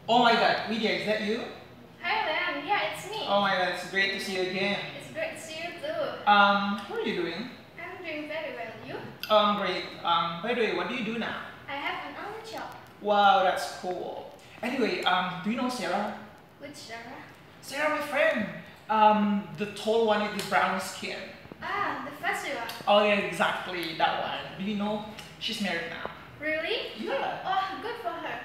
Oh my god, Lydia, is that you? Hi, Leon. Yeah, it's me. Oh my god, it's great to see you again. It's great to see you too. How are you doing? I'm doing very well. You? Great. By the way, what do you do now? I have an online shop. Wow, that's cool. Anyway, do you know Sarah? Which Sarah? Sarah, my friend. The tall one with the brown skin. Ah, the festival. Oh yeah, exactly, that one. Do you know she's married now? Really? Yeah. Oh, good for her.